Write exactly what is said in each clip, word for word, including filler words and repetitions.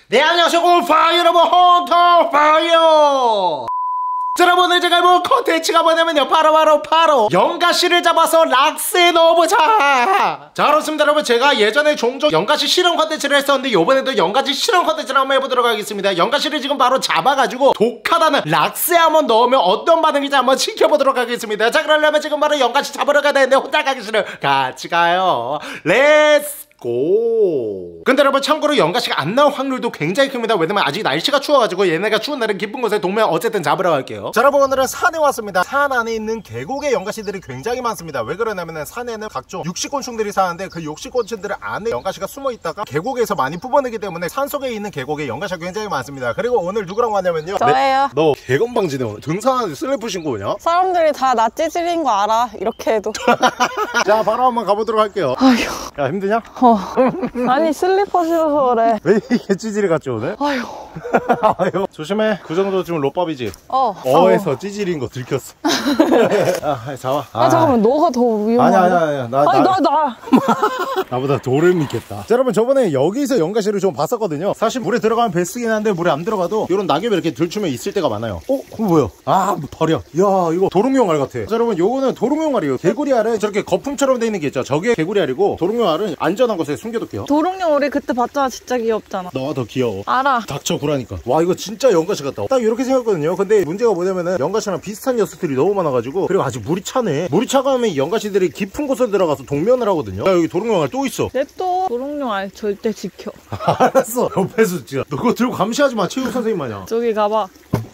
네, 안녕하세요 곰파이어 여러분, 헌터파이어. 자, 여러분 오늘 제가 해볼 컨텐츠가 뭐냐면요, 바로바로 바로, 바로 연가시를 잡아서 락스에 넣어보자. 자, 그렇습니다 여러분. 제가 예전에 종종 연가시 실험 컨텐츠를 했었는데 요번에도 연가시 실험 컨텐츠를 한번 해보도록 하겠습니다. 연가시를 지금 바로 잡아가지고 독하다는 락스에 한번 넣으면 어떤 반응인지 한번 지켜보도록 하겠습니다. 자, 그러려면 지금 바로 연가시 잡으러 가야 되는데 혼자 가기 싫어요. 같이 가요. 렛츠 고! 근데 여러분 참고로 연가시가 안 나올 확률도 굉장히 큽니다. 왜냐면 아직 날씨가 추워가지고 얘네가 추운 날은 깊은 곳에 동면 어쨌든 잡으러 갈게요. 자, 여러분 오늘은 산에 왔습니다. 산 안에 있는 계곡에 연가시들이 굉장히 많습니다. 왜 그러냐면은 산에는 각종 육식곤충들이 사는데 그 육식곤충들 안에 연가시가 숨어있다가 계곡에서 많이 뽑아내기 때문에 산속에 있는 계곡에 연가시가 굉장히 많습니다. 그리고 오늘 누구랑 왔냐면요, 저예요. 네? 너 개건방지네. 오늘 등산하는데 슬리퍼 신고 오냐? 사람들이 다 나 찌질인 거 알아. 이렇게 해도. 자, 바로 한번 가보도록 할게요. 아휴. 야, 힘드냐? 어. 아니 슬리퍼 신어서 그래. 왜 이렇게 찌질이 같지 오늘? 아휴. 아유, 조심해. 그 정도 지금 롯밥이지? 어. 어에서 찌질인 거 들켰어. 아, 잡아. 아, 아 잠깐만, 너가 더 위험하다. 아니 아니 아니. 나, 아니 나, 나 나. 나보다 돌을 믿겠다. 자, 여러분 저번에 여기서 연가시를 좀 봤었거든요. 사실 물에 들어가면 베스긴 한데 물에 안 들어가도 이런 낙엽이 이렇게 들추면 있을 때가 많아요. 어? 그거 뭐야? 아, 뭐 버려. 야, 이거 도롱뇽알 같아. 자, 여러분 요거는 도롱뇽알이에요. 개구리알은 저렇게 거품처럼 돼 있는 게 있죠. 저게 개구리알이고, 도롱뇽알은 안전한 곳에 숨겨둘게요. 도롱뇽 우리 그때 봤잖아. 진짜 귀엽잖아. 너가 더 귀여워. 알아. 닥쳐 구라니까. 와, 이거 진짜 연가시 같다. 딱 이렇게 생겼거든요. 근데 문제가 뭐냐면은 연가시랑 비슷한 녀석들이 너무 많아가지고, 그리고 아직 물이 차네. 물이 차가면 이 연가시들이 깊은 곳에 들어가서 동면을 하거든요. 야, 여기 도롱뇽알 또 있어. 냅둬. 도롱뇽 알 절대 지켜. 알았어. 옆에서 진짜 너 그거 들고 감시하지 마. 체육 선생님 마냥. 저기 가봐.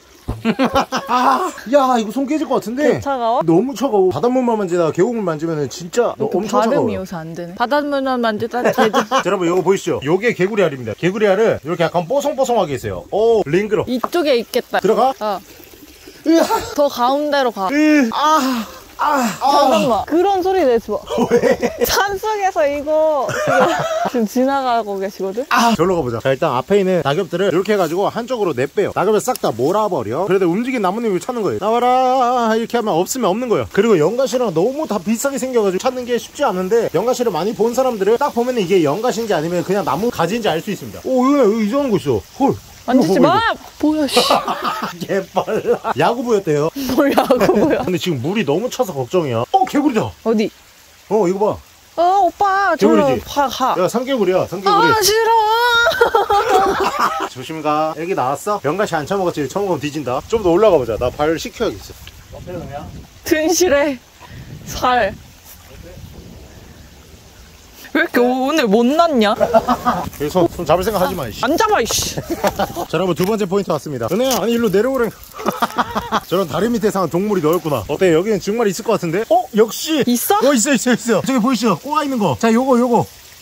아, 야, 이거 손 깨질 것 같은데. 개 차가워? 너무 차가워. 바닷물만 만지다가 계곡물 만지면은 진짜 너 엄청 차가워. 발음이 요새 안 되네. 바닷물만 만지다 제주. 자, 여러분 이거 보이시죠? 요게 개구리알입니다. 개구리알은 이렇게 약간 뽀송뽀송하게 있어요. 오, 링그러. 이쪽에 있겠다. 들어가? 어. 더 가운데로 가. 으, 아. 아, 잠깐만. 아. 그런 소리 내지 마. 왜? 산속에서 이거 지금 지나가고 계시거든? 아, 저로 가보자. 자, 일단 앞에 있는 낙엽들을 이렇게 해가지고 한쪽으로 내빼요. 낙엽을 싹 다 몰아버려. 그래도 움직인 나뭇잎을 찾는 거예요. 나와라 이렇게 하면 없으면 없는 거예요. 그리고 연가시랑 너무 다 비슷하게 생겨가지고 찾는 게 쉽지 않은데, 연가시를 많이 본 사람들은 딱 보면 이게 연가시인지 아니면 그냥 나무 가지인지 알 수 있습니다. 오, 여기 이상한 거 있어. 헐. 만지지 마! 뭐야, 씨. 개빨라. 야구부였대요. 뭘 야구부야. 근데 지금 물이 너무 차서 걱정이야. 어, 개구리다. 어디? 어, 이거 봐. 어, 오빠. 저로 개구리지? 가, 가. 야, 삼개구리야, 삼개구리. 아, 싫어. 조심 가. 애기 나왔어? 연가시 안 처먹었지? 처먹으면 뒤진다. 좀 더 올라가 보자. 나 발 식혀야겠어. 어때, 그냥? 든실해. 살. 왜 이렇게 오늘 못 났냐? 여기 손, 손 잡을 생각 하지 마, 이씨. 안 잡아, 이씨. 자, 여러분 두 번째 포인트 왔습니다. 은혜야, 아니 일로 내려오래. 저런 다리 밑에 사는 동물이 넣었구나. 어때? 여기는 정말 있을 것 같은데? 어? 역시! 있어? 어, 있어, 있어, 있어. 저기 보이시죠? 꼬아 있는 거. 자, 요거, 요거.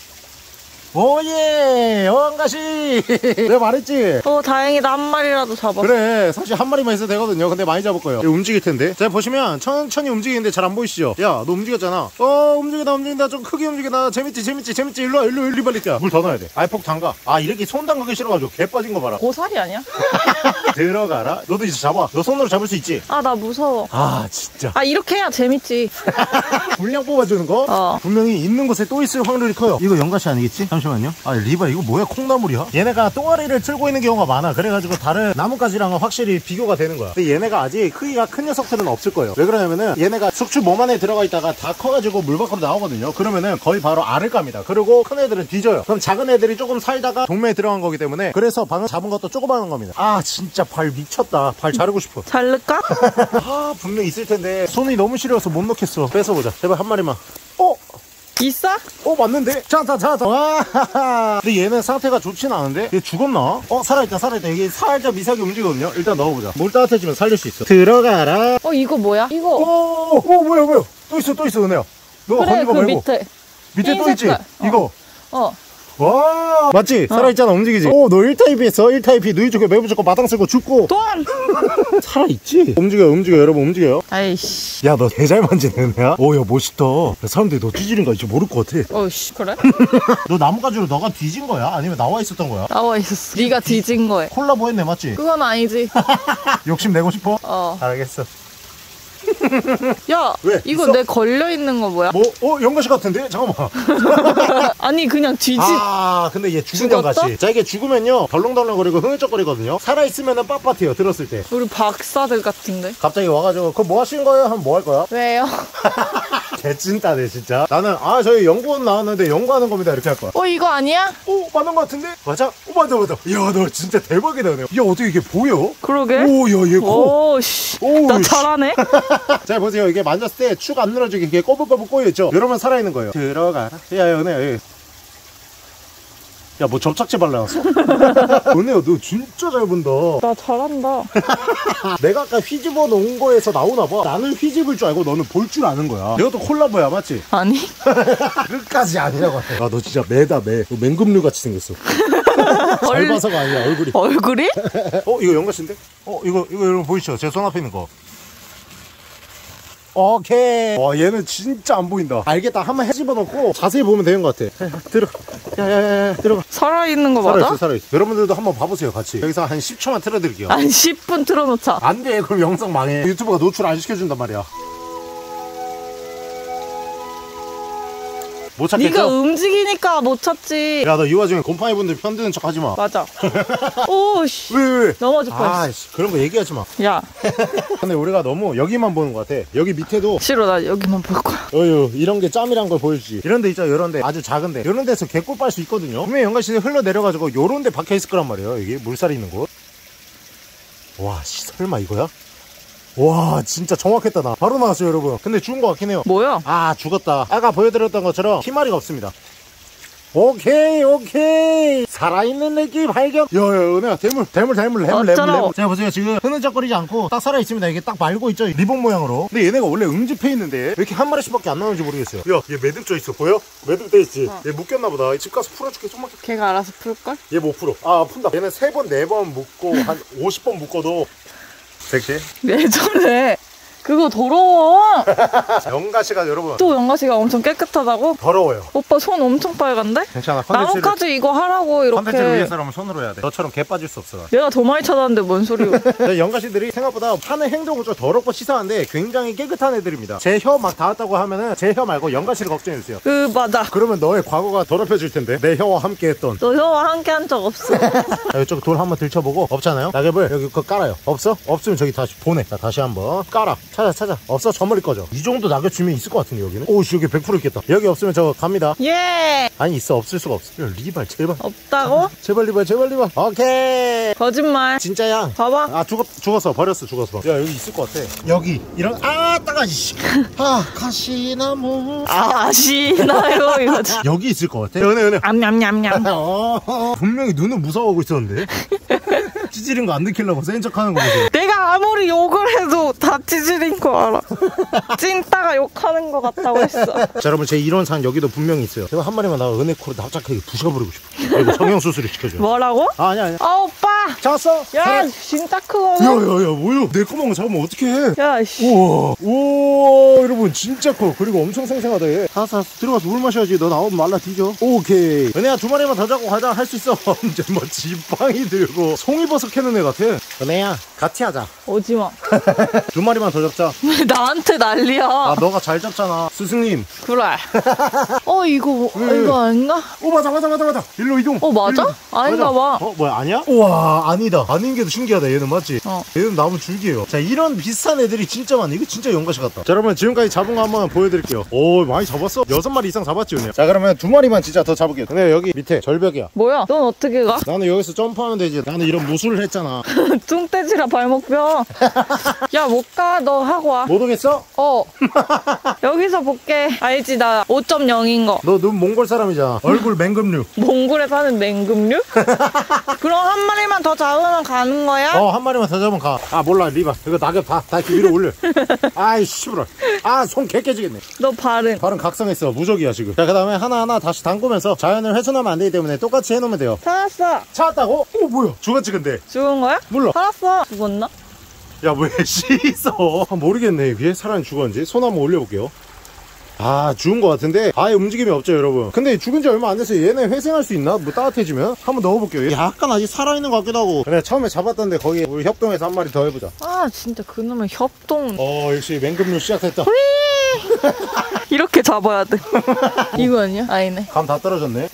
오예! 연가시! 내가 말했지? 어, 다행이다. 한 마리라도 잡았어. 그래, 사실 한 마리만 있어도 되거든요. 근데 많이 잡을 거예요. 움직일 텐데. 자, 보시면 천천히 움직이는데 잘 안 보이시죠? 야, 너 움직였잖아. 어, 움직이다, 움직인다. 좀 크게 움직이다. 재밌지, 재밌지, 재밌지. 일로 와, 일로, 일로 빨리 뛰어. 물 더 넣어야 돼. 아이, 폭 담가. 아, 이렇게 손 담가기 싫어가지고 개 빠진 거 봐라. 고사리 아니야? 들어가라. 너도 이제 잡아. 너 손으로 잡을 수 있지? 아, 나 무서워. 아, 진짜. 아, 이렇게 해야 재밌지. 분량 뽑아주는 거? 어. 분명히 있는 곳에 또 있을 확률이 커요. 이거 연가시 아니겠지? 잠시만요. 아, 리바 이거 뭐야? 콩나물이야? 얘네가 똥아리를 틀고 있는 경우가 많아. 그래가지고 다른 나뭇가지랑은 확실히 비교가 되는 거야. 근데 얘네가 아직 크기가 큰 녀석들은 없을 거예요. 왜 그러냐면은 얘네가 숙주 몸 안에 들어가 있다가 다 커가지고 물 밖으로 나오거든요. 그러면은 거의 바로 알을 깝니다. 그리고 큰 애들은 뒤져요. 그럼 작은 애들이 조금 살다가 동매에 들어간 거기 때문에, 그래서 방금 잡은 것도 조그마한 겁니다. 아, 진짜 발 미쳤다. 발 자르고 싶어. 자를까? 아, 분명 있을 텐데 손이 너무 시려서 못 넣겠어. 뺏어보자. 제발 한 마리만. 어? 있어? 어, 맞는데? 자자 자자. 와. 근데 얘는 상태가 좋진 않은데? 얘 죽었나? 어, 살아있다 살아있다. 이게 살짝 미세하게 움직이거든요. 일단 넣어보자. 물 따뜻해지면 살릴 수 있어. 들어가라. 어, 이거 뭐야? 이거. 오, 오, 뭐야 뭐야. 또 있어 또 있어, 은혜야. 너 그래, 건진 거 그 말고 밑에. 밑에 또 있지? 흰 색깔. 이거. 어. 와, 맞지? 어. 살아있잖아. 움직이지? 오, 너 일 타입이었어. 일 타입이 누이 쪽에 매부 잡고 마당 쓰고 죽고. 돈! 살아있지? 움직여요 움직여요 여러분, 움직여요. 아이씨. 야, 너 개 잘 만지네, 은혜야. 오, 야, 멋있다. 야, 사람들이 너 뒤지는 거 이제 모를 것 같아. 어이씨, 그래? 너 나뭇가지로 너가 뒤진 거야? 아니면 나와 있었던 거야? 나와 있었어. 네가 뒤진 거에. 콜라보 했네, 맞지? 그건 아니지. 욕심 내고 싶어? 어. 알겠어. 야, 왜? 이거 있어? 내 걸려 있는 거 뭐야? 뭐? 어? 연가시 같은데? 잠깐만. 아니 그냥 뒤집. 아 근데 얘 죽은 죽었어? 연가시. 자 이게 죽으면요 덜렁덜렁거리고 흐느적거리거든요. 살아있으면은 빳빳해요 들었을 때. 우리 박사들 같은데. 갑자기 와가지고 그거 뭐 하시는 거예요? 하면 뭐 할 거야? 왜요? 개찐따네 진짜. 나는 아 저희 연구원 나왔는데 연구하는 겁니다 이렇게 할 거야. 어 이거 아니야? 오 맞는 거 같은데? 맞아? 오 맞아 맞아. 이야 너 진짜 대박이다. 야 어떻게 이게 보여? 그러게. 오야얘 코. 오 씨. 오, 나 씨. 잘하네. 자 보세요 이게 만졌을 때 축 안 늘어지게 이게 꼬불꼬불 꼬여있죠. 이러면 살아있는 거예요. 들어가라. 야야 은혜야. 야 뭐 접착제 발라놨어? 은혜야 너 진짜 잘 본다. 나 잘한다. 내가 아까 휘집어 놓은 거에서 나오나봐. 나는 휘집을 줄 알고 너는 볼 줄 아는 거야. 이것도 콜라보야 맞지? 아니. 끝까지 아니라고 해. 야 너 진짜 매다 매. 너 맹금류 같이 생겼어. 잘 봐서가 아니야 얼굴이. 얼굴이? 어 이거 연가시인데? 어 이거 이거 여러분 보이시죠? 제 손 앞에 있는 거. 오케이. 와 얘는 진짜 안 보인다. 알겠다. 한번 해집어 놓고 자세히 보면 되는 것 같아. 들어. 야야야 들어가. 살아있는 거 살아있어 맞아? 살아있어. 여러분들도 한번 봐보세요 같이. 여기서 한 십 초만 틀어드릴게요. 한 십 분 틀어놓자. 안돼 그럼 영상 망해. 유튜브가 노출 안 시켜준단 말이야. 못 찾겠죠? 네가 움직이니까 못 찾지. 야 너 이 와중에 곰팡이 분들 편드는 척 하지 마. 맞아. 오씨. 왜 왜? 왜? 넘어질 뻔했어. 아씨 그런 거 얘기하지 마. 야 근데 우리가 너무 여기만 보는 것 같아. 여기 밑에도 싫어 나 여기만 볼 거야. 어휴 이런 게 짬이란 걸 보여주지. 이런 데 있죠 이런 데 아주 작은데 이런 데서 개꿀 빨 수 있거든요. 분명히 연가시에 흘러 내려가지고 요런 데 박혀있을 거란 말이에요. 이게 물살이 있는 곳. 와 씨, 설마 이거야? 와 진짜 정확했다 나. 바로 나왔어요 여러분. 근데 죽은 거 같긴 해요. 뭐야? 아 죽었다. 아까 보여드렸던 것처럼 희마리가 없습니다. 오케이 오케이 살아있는 느낌 발견. 야야 은혜야 대물 대물 대물 대물 대물 대물. 자 보세요 지금 흐느적거리지 않고 딱 살아있습니다. 이게 딱 말고 있죠 리본 모양으로. 근데 얘네가 원래 응집해 있는데 왜 이렇게 한 마리씩밖에 안 나오는지 모르겠어요. 야 얘 매듭 쪄 있어 보여? 매듭 돼 있지. 어. 얘 묶였나 보다. 집 가서 풀어줄게 좀만. 걔가 알아서 풀걸? 얘 못 풀어. 아 푼다. 얘는 세 번 네 번 묶고 한 오십 번 묶어도 섹시. 왜 저래? 그거 더러워. 연가시가 여러분 또 연가시가 엄청 깨끗하다고? 더러워요. 오빠 손 엄청 빨간데? 괜찮아. 컨텐츠를 나뭇가지 이거 하라고 컨텐츠를 이렇게. 위해서라면 손으로 해야 돼. 너처럼 개 빠질 수 없어. 얘가 더 많이 찾았는데 뭔 소리야. 연가시들이 생각보다 하는 행동은 좀 더럽고 치사한데 굉장히 깨끗한 애들입니다. 제 혀 막 닿았다고 하면은 제 혀 말고 연가시를 걱정해주세요. 그 맞아. 그러면 너의 과거가 더럽혀질 텐데. 내 혀와 함께 했던. 너 혀와 함께 한 적 없어. 자, 이쪽 돌 한번 들춰보고. 없잖아요. 낙엽을 여기 그거 깔아요. 없어? 없으면 저기 다시 보내. 자 다시 한번 깔아. 찾아 찾아. 없어? 저 멀리 꺼져. 이 정도 낙엽 주면 있을 것 같은데 여기는. 오씨 여기 백 퍼센트 있겠다. 여기 없으면 저 갑니다. 예. 아니 있어. 없을 수가 없어. 야, 리발 제발. 없다고? 제발 리발 제발 리발. 오케이. 거짓말. 진짜야. 봐봐. 아 죽었 죽었어 버렸어 죽었어. 야 여기 있을 것 같아. 여기 이런 아 따가지. 아 가시나무. 아, 아시나요? 이거지. 여기 있을 것 같아. 연애 연애. 암냠냠냠. 어, 분명히 눈은 무서워하고 있었는데. 찌질인 거 안 느끼려고 센 척하는 거 보세요. 내가 아무리 욕을 해도 다 찌질인 거 알아. 찐따가 욕하는 거 같다고 했어. 자 여러분 제 이론상 여기도 분명히 있어요. 제가 한 마리만 나가 은혜 코를 납작하게 부셔버리고 싶어. 이거 성형수술을 시켜줘요. 뭐라고? 아 아니야 아니야. 아 오빠. 잡았어? 야 진짜 크고. 야야야 뭐야 내 구멍 잡으면 어떡해. 야 씨. 우와 우와 여러분 진짜 커. 그리고 엄청 생생하다 얘. 알았어 알았어 들어가서 물 마셔야지. 너 나오면 말라 뒤져. 오케이 은혜야 두 마리만 더 잡고 가자. 할 수 있어. 이제 뭐 지팡이 들고 송이버섯 캐는 애 같아. 은혜야 같이 하자. 오지마. 두 마리만 더 잡자. 왜 나한테 난리야. 아 너가 잘 잡잖아 스승님. 그래. 어 이거 뭐- 왜? 이거 아닌가? 오 맞아 맞아 맞아 맞아. 일로 이동. 어 맞아? 일로. 아닌가 맞아. 봐. 어 뭐야 아니야? 우와 아니다. 아닌 게 더 신기하다. 얘는 맞지? 어. 얘는 나무 줄기예요. 자 이런 비슷한 애들이 진짜 많네. 이거 진짜 연가시 같다. 자 여러분 지금까지 잡은 거 한번 보여드릴게요. 오 많이 잡았어. 여섯 마리 이상 잡았지 오늘. 자 그러면 두 마리만 진짜 더 잡을게요. 근데 여기 밑에 절벽이야. 뭐야? 넌 어떻게 가? 나는 여기서 점프하면 되지. 나는 이런 무술을 했잖아. 뚱떼지라 발목 뼈. 야 못 가. 너 하고 와. 못 오겠어? 어. 여기서 볼게. 알지 나 오 점 영인 거. 너 눈 몽골 사람이잖아. 얼굴 맹금류. 몽골에 사는 맹금류? 그럼 한 마리만 더 잡으면 가는 거야? 어 한 마리만 더 잡으면 가. 아 몰라 리바. 이거 낙엽 다 다 이렇게 위로 올려. 아이 씨부러. 아손 개 깨지겠네. 너 발은. 발은 각성했어. 무적이야 지금. 자 그 다음에 하나하나 다시 담그면서 자연을 훼손하면 안 되기 때문에 똑같이 해놓으면 돼요. 살았어. 찾았다고? 오 뭐야 죽었지 근데. 죽은 거야? 몰라. 살았어. 죽었나? 야 왜 씻어. 모르겠네. 위에 사람이 죽었는지. 손 한번 올려볼게요. 아 죽은 것 같은데 아예 움직임이 없죠 여러분. 근데 죽은 지 얼마 안 됐어요. 얘네 회생할 수 있나? 뭐 따뜻해지면? 한번 넣어볼게요. 약간 아직 살아있는 것 같기도 하고. 그래 처음에 잡았던데 거기 우리 협동에서 한 마리 더 해보자. 아 진짜 그놈의 협동. 어 역시 맹금류 시작됐다. 이렇게 잡아야 돼. 이거 아니야? 아니네. 감 다 떨어졌네.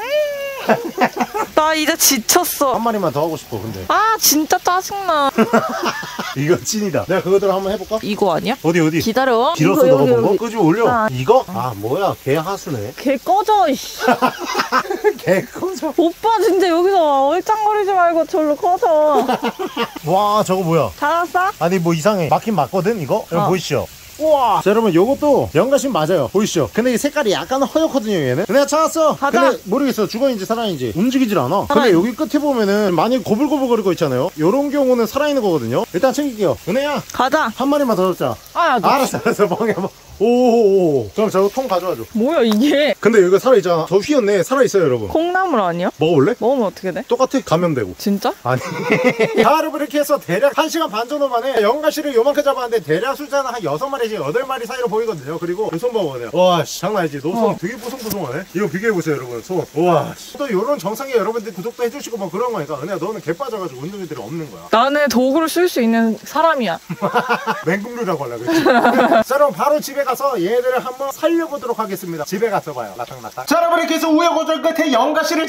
나 이제 지쳤어. 한 마리만 더 하고 싶어 근데. 아 진짜 짜증나. 이거 찐이다. 내가 그거대로 한번 해볼까? 이거 아니야? 어디 어디? 기다려. 길었어 이거, 너가 여기, 본 거? 여기. 끄집어 올려. 아. 이거? 아 뭐야 개 하수네. 걔 꺼져 이씨. 개 꺼져. 오빠 진짜 여기서 얼짱거리지 말고 절로 꺼져. 와 저거 뭐야? 잘했어? 아니 뭐 이상해. 맞긴 맞거든 이거? 여러분 어. 보이시죠? 우와. 자 여러분 요것도 연가심 맞아요. 보이시죠? 근데 이 색깔이 약간 허옇거든요 얘는. 내가 찾았어. 가자. 근데 모르겠어 죽어있는지 살아있는지. 움직이질 않아. 살아있... 근데 여기 끝에 보면은 많이 고불고불거리고 있잖아요. 요런 경우는 살아있는 거거든요. 일단 챙길게요. 은혜야 가자. 한 마리만 더 잡자. 아, 너... 알았어 알았어 멍해 멍. 오오오. 그럼 저거 통 가져와줘. 뭐야 이게? 근데 여기가 살아있잖아. 저 휘었네. 살아있어요 여러분. 콩나물 아니야? 먹어볼래? 먹으면 어떻게 돼? 똑같아. 감염되고. 진짜? 아니 자 여러분 이렇게 해서 대략 한 시간 반 정도 만에 연가시를 요만큼 잡았는데 대략 숫자는 한 여섯 마리씩 여덟 마리 사이로 보이거든요. 그리고 손 봐보세요. 와 씨, 장난 아니지. 너 손 어. 되게 뽀송뽀송하네. 이거 비교해보세요 여러분 손. 와 씨. 또 요런 정상에 여러분들 구독도 해주시고 뭐 그런 거니까. 은혜야 너는 개 빠져가지고 운동이들이 없는 거야. 나는 도구를 쓸 수 있는 사람이야. 맹금류라고 하려고 그랬지. 자 여러분 바로 집에 가서 얘들을 한번 살려보도록 하겠습니다. 집에 가서 봐요. 라탕라탕. 자 여러분 이렇게 해서 우여곡절 끝에 연가시를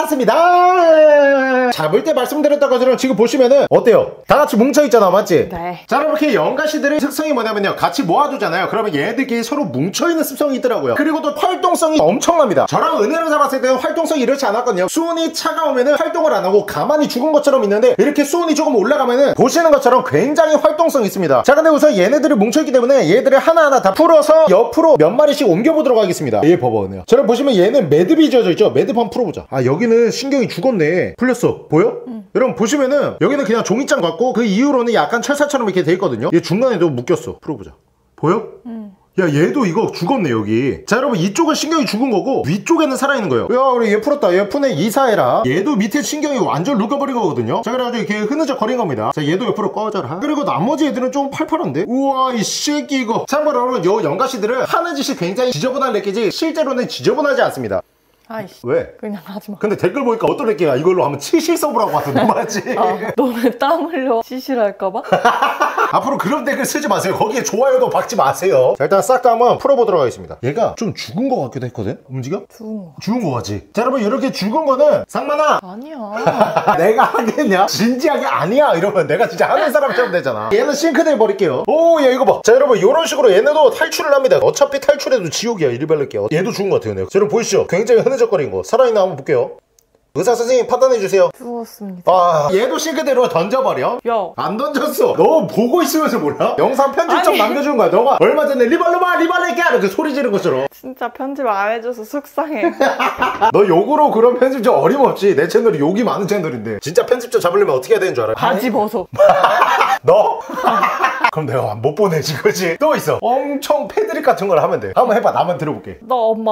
잡아왔습니다. 잡을 때 말씀드렸던 것처럼 지금 보시면은 어때요? 다 같이 뭉쳐있잖아 맞지? 네. 자 여러분 이렇게 연가시들의 특성이 뭐냐면요 같이 모아두잖아요. 그러면 얘네들끼리 서로 뭉쳐있는 습성이 있더라고요. 그리고 또 활동성이 엄청납니다. 저랑 은혜로 잡았을 때는 활동성이 이렇지 않았거든요. 수온이 차가우면은 활동을 안하고 가만히 죽은 것처럼 있는데 이렇게 수온이 조금 올라가면은 보시는 것처럼 굉장히 활동성이 있습니다. 자 근데 우선 얘네들이 뭉쳐있기 때문에 얘들을 하나하나 다 풀어서 옆으로 몇 마리씩 옮겨보도록 하겠습니다. 얘 봐봐 은혜야. 자 여러분 보시면 얘는 매듭이 지어져 있죠. 매듭 한번 풀어보자. 아 여기는 신경이 죽었네. 풀렸어. 보여? 응. 여러분 보시면은 여기는 그냥 종이장 같고 그 이후로는 약간 철사처럼 이렇게 돼 있거든요. 얘 중간에도 묶였어. 풀어보자. 보여? 응. 야 얘도 이거 죽었네 여기. 자 여러분 이쪽은 신경이 죽은 거고 위쪽에는 살아있는 거예요. 야 우리 얘 풀었다. 얘 푸네 이사해라. 얘도 밑에 신경이 완전 묶어버린 거거든요. 자 그래가지고 이렇게 흐느적 거린 겁니다. 자 얘도 옆으로 꺼져라. 그리고 나머지 애들은 좀 팔팔한데. 우와 이 새끼 이거. 참고로 여러분 요 연가시들은 하는 짓이 굉장히 지저분한 렉기지 실제로는 지저분하지 않습니다. 아이씨. 왜? 그냥 하지마. 근데 댓글 보니까 어떤 애끼가 이걸로 하면 치실 서브라고 하던데 맞지? 어, 너왜 땀 흘려? 시실할까봐? 앞으로 그런 댓글 쓰지 마세요. 거기에 좋아요도 박지 마세요. 자 일단 싹 다 한번 풀어보도록 하겠습니다. 얘가 좀 죽은 거 같기도 했거든? 움직여? 죽은 거. 죽은 거 같지? 자 여러분 이렇게 죽은 거는 상만아 아니야. 내가 하겠냐? 진지하게 아니야 이러면 내가 진짜 하는 사람처럼 되잖아. 얘는 싱크대에 버릴게요. 오 얘 이거 봐. 자 여러분 이런 식으로 얘네도 탈출을 합니다. 어차피 탈출해도 지옥이야. 이리 발릴게요. 얘도 죽은 거 같아요. 자 여러분 보이시죠? 굉장히 흐느적거린 거. 살아있나 한번 볼게요. 의사 선생님 판단해주세요. 죽었습니다. 아 얘도 싱크대로 던져버려? 야. 안 던졌어. 너 보고 있으면서 몰라? 영상 편집점 아니. 남겨준 거야. 너가 얼마 전에 리발로마 리발레게 하는 그 소리 지른 것처럼. 진짜 편집 안 해줘서 속상해. 너 욕으로 그런 편집점 어림없지. 내 채널이 욕이 많은 채널인데. 진짜 편집점 잡으려면 어떻게 해야 되는 줄 알아? 바지 벗어. 너? 그럼 내가 못 보내지 그지? 또 있어. 엄청 패드립 같은 걸 하면 돼. 한번 해봐. 나만 들어볼게. 너 엄마.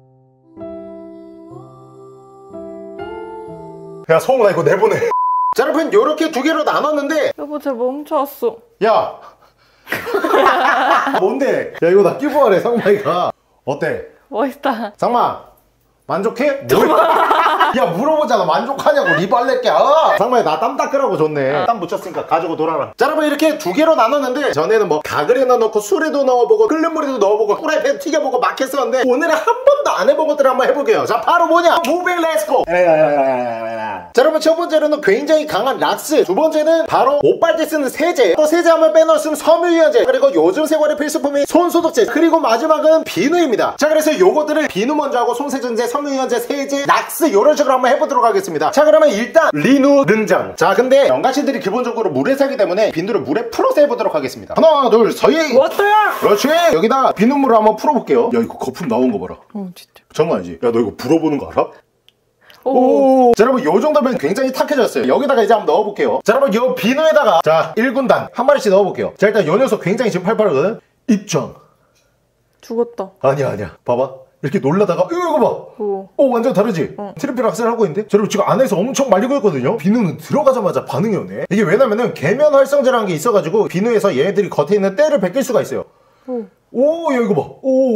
야 성훈아 이거 내보내. 자 여러분 요렇게 두 개로 나눴는데 여보 쟤 멈춰왔어. 야 뭔데? 야 이거 나 끼고 하래 상마이가. 어때? 멋있다. 상마 만족해? 뭘? 야 물어보잖아. 만족하냐고. 리발렛게. 아 상마이 나 땀 닦으라고 줬네. 땀 묻혔으니까 가지고 놀아라. 자 여러분 이렇게 두 개로 나눴는데 전에는 뭐 가글에나 넣고 술에도 넣어보고 끓는 물에도 넣어보고 후라이팬 튀겨보고 막 했었는데 오늘은 한 번도 안 해본 것들을 한번 해볼게요. 자 바로 뭐냐? 무빙 렛츠고. 자 여러분 첫 번째로는 굉장히 강한 락스, 두 번째는 바로 옷 빨 때 쓰는 세제, 또 세제 한번 빼놓으면 섬유유연제, 그리고 요즘 생활의 필수품인 손소독제, 그리고 마지막은 비누입니다. 자 그래서 요거들을 비누 먼저 하고 손세정제, 섬유유연제, 세제, 락스 요런 식으로 한번 해보도록 하겠습니다. 자 그러면 일단 리누 등장. 자 근데 연가시들이 기본적으로 물에 살기 때문에 비누를 물에 풀어서 해보도록 하겠습니다. 하나 둘 서희. 왔어요. 그렇지. 여기다 비누물을 한번 풀어볼게요. 야 이거 거품 나온 거 봐라. 어 진짜. 장난 아니지? 야 너 이거 불어보는 거 알아? 오. 오. 자 여러분 요 정도면 굉장히 탁해졌어요. 여기다가 이제 한번 넣어볼게요. 자 여러분 요 비누에다가 자 일 군단 한 마리씩 넣어볼게요. 자 일단 요 녀석 굉장히 지금 팔팔하거든. 입장. 죽었다. 아니야 아니야 봐봐 이렇게 놀라다가 이거 봐. 오. 오 완전 다르지? 응. 트리플 악셀 하고 있는데? 자 여러분 지금 안에서 엄청 말리고 있거든요. 비누는 들어가자마자 반응이 오네. 이게 왜냐면은 계면 활성제라는 게 있어가지고 비누에서 얘네들이 겉에 있는 때를 벗길 수가 있어요. 오. 오 야 이거 봐. 오, 오.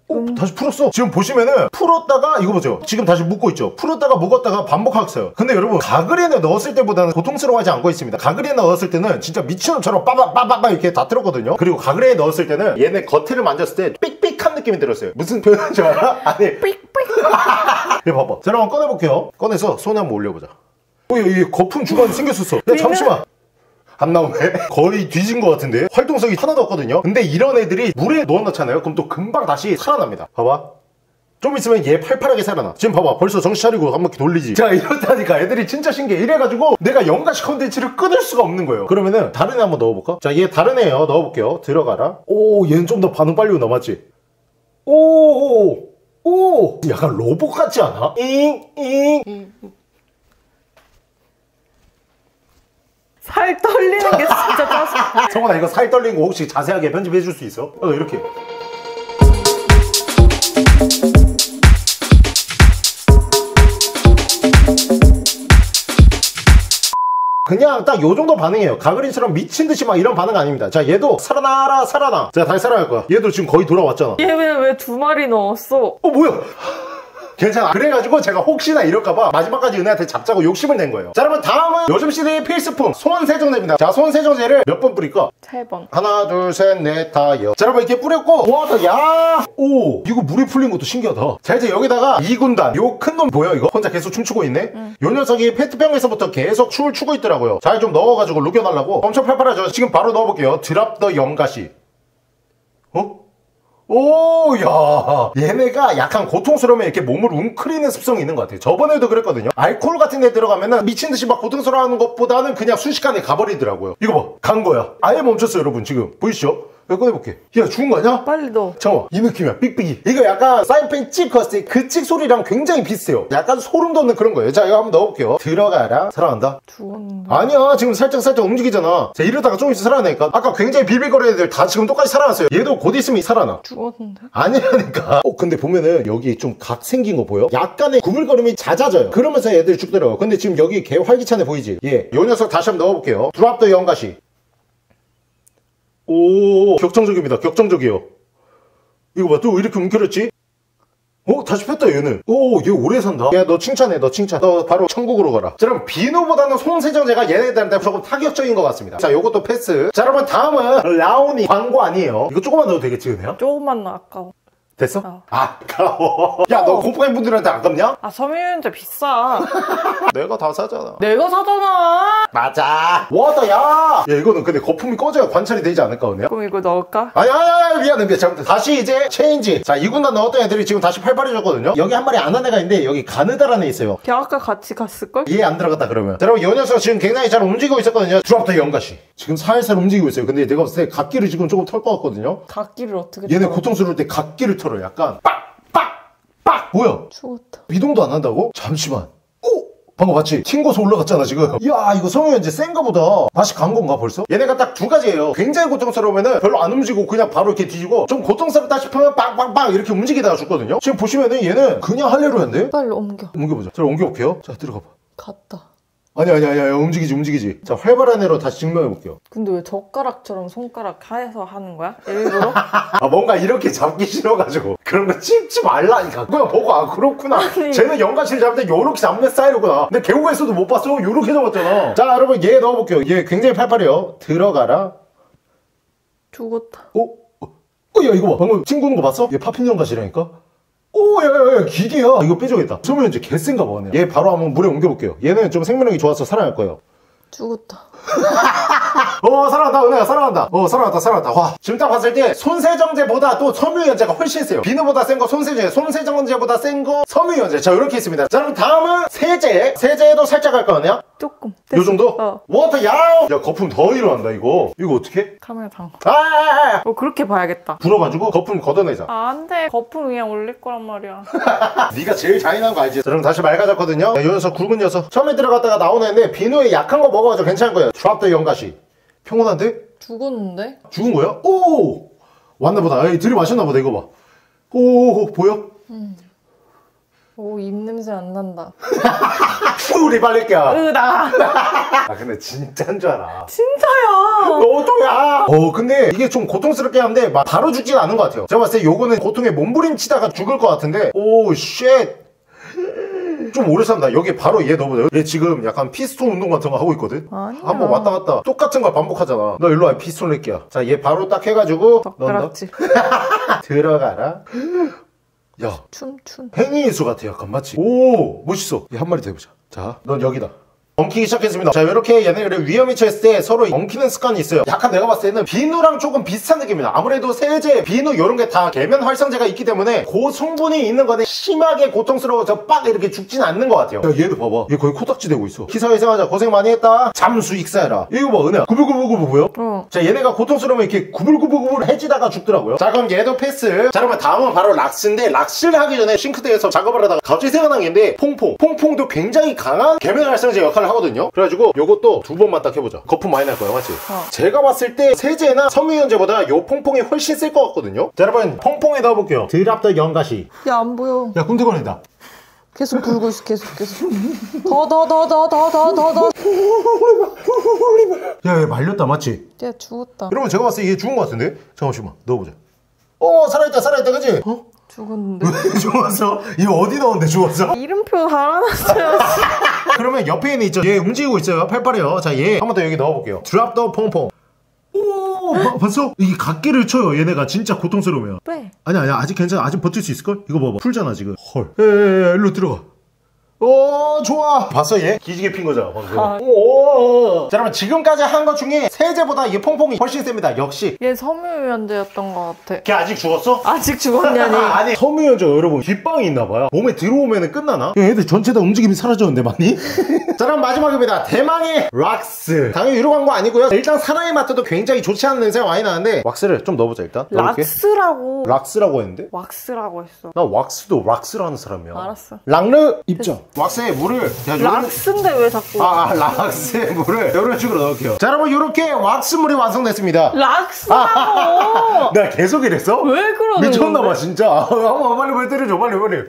어, 다시 풀었어. 지금 보시면은 풀었다가 이거 보죠. 지금 다시 묶고 있죠. 풀었다가 묶었다가 반복하고 있어요. 근데 여러분 가그린에 넣었을 때보다는 고통스러워하지 않고 있습니다. 가그린에 넣었을 때는 진짜 미친놈처럼 빠바빠바빠 이렇게 다 틀었거든요. 그리고 가그린에 넣었을 때는 얘네 겉을 만졌을 때 삑삑한 느낌이 들었어요. 무슨 표현인지 알아? 아니 삑삑. 얘 봐봐. 자, 한번 꺼내볼게요. 꺼내서 손에 한번 올려보자. 어, 이 거품 주관이 생겼었어. 야, 잠시만. 안 나오네? 거의 뒤진 것 같은데? 활동성이 하나도 없거든요? 근데 이런 애들이 물에 넣어놓잖아요? 그럼 또 금방 다시 살아납니다. 봐봐. 좀 있으면 얘 팔팔하게 살아나. 지금 봐봐. 벌써 정신 차리고 한 바퀴 돌리지. 자, 이렇다니까 애들이 진짜 신기해. 이래가지고 내가 연가시 컨텐츠를 끊을 수가 없는 거예요. 그러면은 다른 애 한번 넣어볼까? 자, 얘 다른 애예요. 넣어볼게요. 들어가라. 오, 얘는 좀 더 반응 빨리 오나 맞지? 오, 오, 오. 약간 로봇 같지 않아? 잉, 잉. 살 떨리는 게 진짜 짜증나. 성훈아, 이거 살 떨리는 거 혹시 자세하게 편집해 줄 수 있어? 어, 이렇게. 그냥 딱 요 정도 반응이에요. 가그린처럼 미친듯이 막 이런 반응 아닙니다. 자, 얘도 살아나라 살아나. 자, 다시 살아날 거야. 얘도 지금 거의 돌아왔잖아. 얘 왜 왜 두 마리 넣었어? 어, 뭐야? 괜찮아. 그래가지고 제가 혹시나 이럴까봐 마지막까지 은혜한테 잡자고 욕심을 낸 거예요. 자, 여러분 다음은 요즘 시대의 필수품 손세정제입니다. 자, 손세정제를 몇 번 뿌릴까? 세 번. 하나, 둘, 셋, 넷, 다, 여. 자, 여러분 이렇게 뿌렸고, 와, 야, 오, 이거 물에 풀린 것도 신기하다. 자, 이제 여기다가 이 군단, 요 큰 놈 보여 이거? 혼자 계속 춤추고 있네. 응. 요 녀석이 페트병에서부터 계속 춤을 추고 있더라고요. 잘 좀 넣어가지고 녹여달라고. 엄청 팔팔하죠. 지금 바로 넣어볼게요. 드랍 더 연가시. 어? 오, 야, 얘네가 약간 고통스러우면 이렇게 몸을 웅크리는 습성이 있는 것 같아요. 저번에도 그랬거든요. 알코올 같은 데 들어가면은 미친듯이 막 고통스러워하는 것보다는 그냥 순식간에 가버리더라고요. 이거 봐, 간 거야. 아예 멈췄어요, 여러분. 지금 보이시죠? 이거 꺼내볼게. 야, 죽은 거 아니야? 빨리 넣어. 잠깐만, 이 느낌이야. 삑삑이. 이거 약간 사인펜 찍 컸을 때 그 찍 소리랑 굉장히 비슷해요. 약간 소름 돋는 그런 거예요. 자, 이거 한번 넣어볼게요. 들어가라. 살아난다. 죽었는데. 아니야, 지금 살짝 살짝 움직이잖아. 자, 이러다가 좀 있으면 살아나니까. 아까 굉장히 빌빌거리는 애들 다 지금 똑같이 살아났어요. 얘도 곧 있으면 살아나. 죽었는데. 아니라니까. 어, 근데 보면은 여기 좀 각 생긴 거 보여? 약간의 구불거림이 잦아져요. 그러면서 애들이 죽더라고. 근데 지금 여기 개 활기찬 애 보이지? 예. 요 녀석 다시 한번 넣어볼게요. 드랍 더 연가시. 오, 격정적입니다. 격정적이요. 이거 봐, 또 이렇게 움켜렸지? 어? 다시 폈다, 얘는. 오, 얘 오래 산다. 야, 너 칭찬해, 너 칭찬. 너 바로 천국으로 가라. 자, 여러분, 비누보다는 손세정제가 얘네들한테 조금 타격적인 것 같습니다. 자, 요것도 패스. 자, 여러분, 다음은 라온이 광고 아니에요. 이거 조금만 넣어도 되겠지, 은혜야? 조금만 넣어, 아까워. 됐어? 어. 아까워. 야, 너 곰팡이 분들한테 아깝냐? 아, 섬유유연제 비싸. 내가 다 사잖아. 내가 사잖아. 맞아. 와다, 야. 야, 이거는 근데 거품이 꺼져야 관찰이 되지 않을까, 은혜야? 그럼 이거 넣을까? 아니, 아니, 아니, 미안해, 미안해. 잘못했어. 다시 이제 체인지. 자, 이 군단 넣었던 애들이 지금 다시 팔팔해졌거든요. 여기 한 마리 안 한 애가 있는데, 여기 가느다라는 애 있어요. 걔 아까 같이 갔을걸? 얘 안 들어갔다, 그러면. 자, 여러분, 이 녀석 지금 굉장히 잘 움직이고 있었거든요. 드랍더 연가시. 지금 살살 움직이고 있어요. 근데 내가 봤을 때 각기를 지금 조금 털 것 같거든요. 각기를 어떻게 얘네 털어? 고통스러울 때 각기를 털어요. 약간 빡! 빡! 빡! 뭐야? 죽었다. 이동도 안 한다고? 잠시만. 오! 방금 봤지? 튕고서 올라갔잖아 지금. 야, 이거 섬유유연제 센가 보다. 다시 간 건가 벌써? 얘네가 딱 두 가지예요. 굉장히 고통스러우면은 별로 안 움직이고 그냥 바로 이렇게 뒤지고, 좀 고통스럽다 싶으면 빵빵빵 이렇게 움직이다가 죽거든요. 지금 보시면은 얘는 그냥 하려고 했는데. 빨리 옮겨. 옮겨보자. 자, 옮겨볼게요. 자, 들어가봐. 갔다. 아니 아니 아니 아니, 움직이지 움직이지. 자, 활발한 애로 다시 증명해볼게요. 근데 왜 젓가락처럼 손가락 하에서 하는 거야? 일부러? 아, 뭔가 이렇게 잡기 싫어가지고 그런 거 찝지 말라니까. 그냥 보고, 아, 그렇구나. 아니. 쟤는 연가시를 잡을 때 요렇게 잡는 스타일이구나. 근데 개우에서도 못 봤어. 요렇게 잡았잖아. 자, 여러분, 얘 넣어볼게요. 얘 굉장히 팔팔해요. 들어가라. 죽었다. 어? 어? 어, 야, 이거 봐. 방금 친구는 거 봤어? 얘 파핀 연가시라니까? 오, 야, 야, 야, 기계야. 이거 빼줘야겠다. 소면제 개센가 봐. 얘 바로 한번 물에 옮겨볼게요. 얘는 좀 생명력이 좋아서 살아날 거예요. 죽었다. 어, 살아난다, 은혜야, 살아난다. 어, 살아났다, 살아났다. 와, 지금 딱 봤을 때 손세정제보다 또 섬유유연제가 훨씬 세요. 비누보다 센 거 손세정제, 손세정제보다 센 거 섬유유연제. 자, 이렇게 있습니다. 자, 그럼 다음은 세제. 세제도 살짝 할 거냐? 조금. 요 정도? 어. 워터 야우! 야, 거품 더 일어난다, 이거. 이거 어떻게? 카메라 잠궈. 아, 아, 아! 어, 그렇게 봐야겠다. 불어가지고 거품 걷어내자. 아, 안 돼. 거품 그냥 올릴 거란 말이야. 네가 제일 잔인한 거 알지? 자, 그럼 다시 맑아졌거든요. 야, 이 녀석 굵은 녀석. 처음에 들어갔다가 나오는 애인데 비누에 약한 거 먹어가지고 괜찮은 거예요. 드랍 더 연가시. 평온한데? 죽었는데? 죽은 거야? 오! 왔나보다. 에이, 들이마셨나보다. 이거 봐. 오, 보여? 응. 오, 입냄새 안 난다. 우리 빨릴게야. 으, 나. 아, 근데 진짜인 줄 알아. 진짜야. 너도야. 어 근데 이게 좀 고통스럽게 하는데 막 바로 죽진 않은 것 같아요. 제가 봤을 때 요거는 고통에 몸부림치다가 죽을 것 같은데. 오 쉣. 좀 오래 산다. 여기 바로 얘 넣어보자. 얘 지금 약간 피스톤 운동 같은 거 하고 있거든. 아니야. 한번 왔다 갔다 똑같은 걸 반복하잖아. 너 일로 와. 피스톤 낼게야. 자 얘 바로 딱 해가지고 넣는다. 들어가라. 야 춤춘 행위인수 같아 약간 맞지? 오 멋있어. 얘 한 마리 더 해보자. 자 넌 여기다. 엉키기 시작했습니다. 자 이렇게 얘네를 위험에 처했을 때 서로 엉키는 습관이 있어요. 약간 내가 봤을 때는 비누랑 조금 비슷한 느낌이다. 아무래도 세제, 비누 이런 게 다 계면 활성제가 있기 때문에 그 성분이 있는 거는 심하게 고통스러워서 빡 이렇게 죽진 않는 것 같아요. 야 얘도 봐봐. 얘 거의 코딱지 되고 있어. 기사회생하자 고생 많이 했다. 잠수 익사해라. 이거 봐 은혜야. 구불구불구불 보여? 어. 자 얘네가 고통스러우면 이렇게 구불구불구불 해지다가 죽더라고요. 자 그럼 얘도 패스. 자 그러면 다음은 바로 락스인데 락스를 하기 전에 싱크대에서 작업을 하다가 갑자기 생각난 게 있는데 퐁퐁. 퐁퐁도 굉장히 강한 계면 활성제 역할을 하거든요. 그래가지고 요것도 두 번만 딱 해보자. 거품 많이 날 거야 맞지? 어. 제가 봤을 때 세제나 섬유유연제보다 요 퐁퐁이 훨씬 쓸 것 같거든요. 자 여러분 퐁퐁에 넣어볼게요. 드랍더 연가시. 야 안 보여. 야 꿈틀거린다. 계속 불고 있어 계속 계속. 더 더 더 더 더 더 더 더. 야얘 말렸다 맞지? 얘 죽었다. 여러분 제가 봤을 때 얘 죽은 것 같은데? 잠깐만 넣어보자. 어 살아있다 살아있다 그치? 어? 죽었는데. 왜 죽었어? 얘 어디 넣었는데 죽었어? 이름표 달아놨어요. 그러면 옆에 있는 있죠? 얘 움직이고 있어요. 팔팔이요. 자, 얘 한 번 더 여기 넣어볼게요. 드랍 더 퐁퐁. 오, 봐, 봤어? 이게 각기를 쳐요. 얘네가 진짜 고통스러우면. 왜? 아니야, 아니야. 아직 괜찮아. 아직 버틸 수 있을걸? 이거 봐봐. 풀잖아, 지금. 헐. 에, 에, 에, 일로 들어가. 오 좋아. 봤어 얘? 기지개 핀 거잖아 방금. 아. 오. 자 여러분 지금까지 한 것 중에 세제보다 이 퐁퐁이 훨씬 셉니다. 역시. 얘 섬유유연제였던 것 같아. 걔 아직 죽었어? 아직 죽었냐니. 아니 섬유유연제가 여러분 뒷방이 있나봐요. 몸에 들어오면 끝나나? 야, 얘들 전체 다 움직임이 사라졌는데 많이? 자 그럼 마지막입니다. 대망의 락스. 당연히 유료 광고 아니고요. 일단 사나이 마트도 굉장히 좋지 않은 냄새가 많이 나는데 왁스를 좀 넣어보자 일단. 넣어볼게. 락스라고. 락스라고 했는데? 왁스라고 했어. 나 왁스도 락스라는 사람이야. 알았어. 락르 입장. 왁스에 물을 그냥 요런- 락스인데 왜 자꾸. 아, 아 락스에 물을 이런 식으로 넣을게요. 자 여러분 이렇게 왁스물이 완성됐습니다. 락스라고. 내가 계속 이랬어? 왜 그러는 미쳤나봐 건데? 진짜. 아, 한번 빨리 빨리 때려줘 빨리 빨리.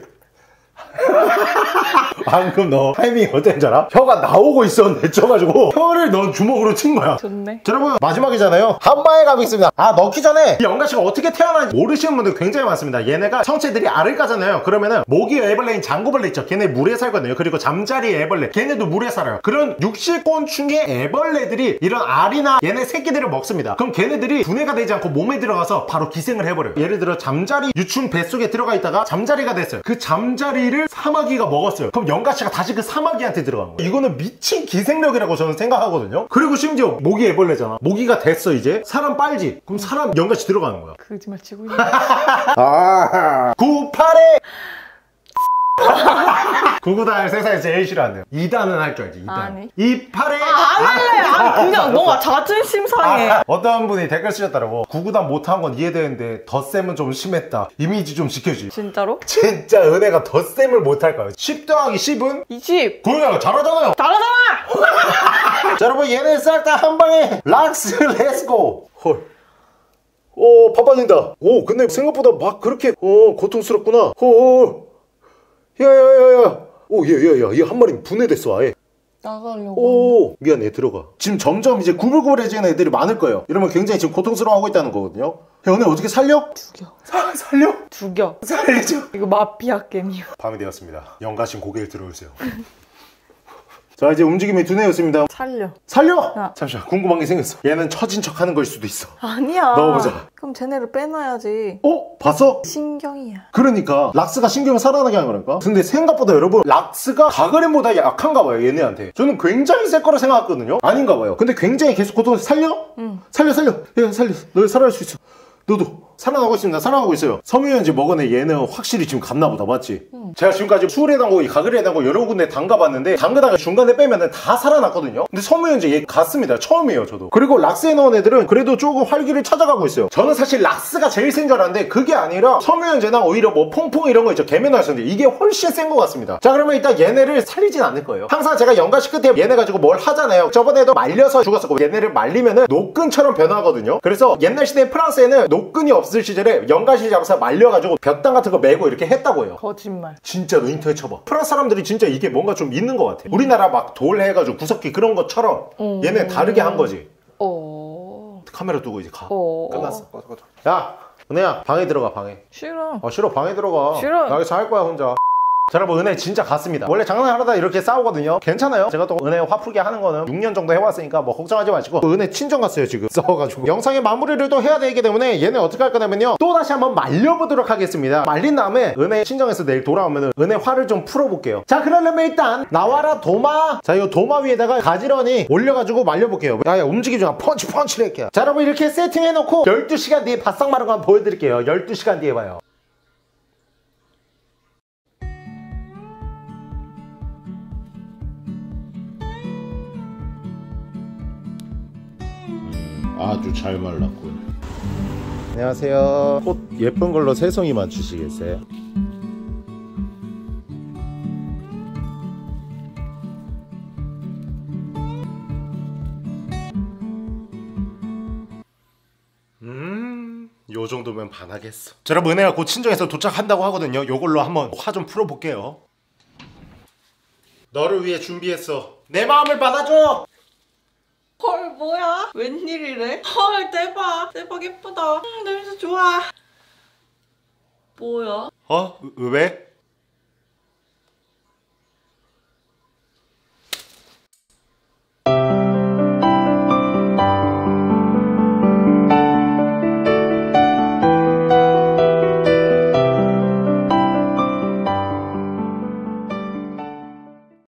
방금 너 타이밍이 어땠는 줄 알아? 혀가 나오고 있었는데 쪄가지고 혀를 넌 주먹으로 친 거야. 좋네. 자, 여러분 마지막이잖아요. 한 방에 가겠습니다. 아 넣기 전에 이 연가시가 어떻게 태어나는지 모르시는 분들 굉장히 많습니다. 얘네가 성체들이 알을 까잖아요. 그러면은 모기 애벌레인 장구벌레 있죠. 걔네 물에 살거든요. 그리고 잠자리 애벌레 걔네도 물에 살아요. 그런 육식곤충의 애벌레들이 이런 알이나 얘네 새끼들을 먹습니다. 그럼 걔네들이 분해가 되지 않고 몸에 들어가서 바로 기생을 해버려요. 예를 들어 잠자리 유충 뱃속에 들어가 있다가 잠자리가 됐어요. 그 잠자리를 사마귀가 먹었어요. 그럼 연가시가 다시 그 사마귀한테 들어간 거예요. 이거는 미친 기생력이라고 저는 생각하거든요. 그리고 심지어 모기 애벌레잖아. 모기가 됐어 이제 사람 빨지. 그럼 사람 연가시 들어가는 거야. 거짓말 치고 있네. 아 구팔에 구구단 세상에서 제일 싫어한대요. 이 단은 할 줄 알지. 이 단. 아니. 이팔에 안 할래. 아니 그냥 너가 자존심 상해. 아, 어떤 분이 댓글 쓰셨더라고. 구구단 못한 건 이해되는데 덧셈은 좀 심했다. 이미지 좀 지켜주지. 진짜로? 진짜 은혜가 덧셈을 못할까요? 십 더하기 십은? 이십. 고현아가 잘하잖아요. 잘하잖아. 자 여러분 얘네 싹 다 한 방에 락스 렛츠고. 헐. 오 바빠진다. 오 근데 생각보다 막 그렇게 어 고통스럽구나. 오 야야야야. 오 얘야야 얘 한 마리 분해됐어 아예. 나가려고. 오 미안해 들어가. 지금 점점 이제 구불구불해지는 애들이 많을 거예요. 이러면 굉장히 지금 고통스러워하고 있다는 거거든요. 야 은혜 어떻게 살려? 죽여. 사, 살려? 죽여. 살리죠. 이거 마피아 게임이야. 밤이 되었습니다. 영가신 고개를 들어오세요. 자 이제 움직임이 두뇌였습니다. 살려. 살려! 야. 잠시만 궁금한 게 생겼어. 얘는 처진 척 하는 걸 수도 있어. 아니야. 넣어보자. 그럼 쟤네를 빼놔야지. 어? 봤어? 신경이야. 그러니까 락스가 신경을 살아나게 하는 거니까. 근데 생각보다 여러분 락스가 가그램보다 약한가 봐요 얘네한테. 저는 굉장히 셀 거라 생각했거든요. 아닌가 봐요. 근데 굉장히 계속 고통을 살려? 응. 살려 살려. 얘 살려. 너 살아날 수 있어. 너도 살아나고 있습니다. 살아나고 있어요. 섬유유연제 먹어내 얘는 확실히 지금 갔나 보다 맞지? 응. 제가 지금까지 수울에 담고 가글에 담고 여러 군데 담가봤는데 담그다가 중간에 빼면은 다 살아났거든요. 근데 섬유유연제 얘 갔습니다. 처음이에요 저도. 그리고 락스에 넣은 애들은 그래도 조금 활기를 찾아가고 있어요. 저는 사실 락스가 제일 센 줄 알았는데 그게 아니라 섬유유연제나 오히려 뭐 퐁퐁 이런 거 있죠. 계면활성제 이게 훨씬 센 것 같습니다. 자 그러면 일단 얘네를 살리진 않을 거예요. 항상 제가 연가시 끝에 얘네 가지고 뭘 하잖아요. 저번에도 말려서 죽었었고 얘네를 말리면은 노끈처럼 변하거든요. 그래서 옛날 시대 프랑스에는 노끈이 없을 시절에 연가시 잡아서 말려가지고 볕당 같은 거 메고 이렇게 했다고 해요. 거짓말. 진짜 너 인터넷 쳐봐. 프랑스 사람들이 진짜 이게 뭔가 좀 있는 것 같아. 우리나라 막 돌 해가지고 구석기 그런 것처럼 음. 얘네 다르게 한 거지. 어. 카메라 두고 이제 가. 어. 끝났어. 꺼져, 꺼져. 야 은혜야 방에 들어가 방에. 싫어. 아 싫어 방에 들어가. 싫어. 나 여기서 할 거야 혼자. 자 여러분 은혜 진짜 갔습니다. 원래 장난하다 이렇게 싸우거든요. 괜찮아요. 제가 또 은혜 화풀게 하는 거는 육 년 정도 해왔으니까 뭐 걱정하지 마시고. 은혜 친정 갔어요 지금 싸워가지고. 영상의 마무리를 또 해야 되기 때문에 얘네 어떻게 할 거냐면요, 또 다시 한번 말려보도록 하겠습니다. 말린 다음에 은혜 친정에서 내일 돌아오면 은혜 화를 좀 풀어볼게요. 자 그러려면 일단 나와라 도마. 자 이거 도마 위에다가 가지런히 올려가지고 말려볼게요. 야야 움직이지 마. 펀치 펀치를 할게요. 자 여러분 이렇게 세팅해놓고 열두 시간 뒤에 바싹 마른 거 한번 보여드릴게요. 열두 시간 뒤에 봐요. 아주 잘 말랐군. 안녕하세요. 꽃 예쁜 걸로 세 송이만 주시겠어요? 음, 요 정도면 반하겠어. 자, 여러분 은혜가 곧 친정에서 도착한다고 하거든요. 요걸로 한번 화 좀 풀어볼게요. 너를 위해 준비했어. 내 마음을 받아줘. 헐 뭐야? 웬일이래? 헐 대박. 대박 예쁘다. 음 냄새 좋아. 뭐야? 어? 왜?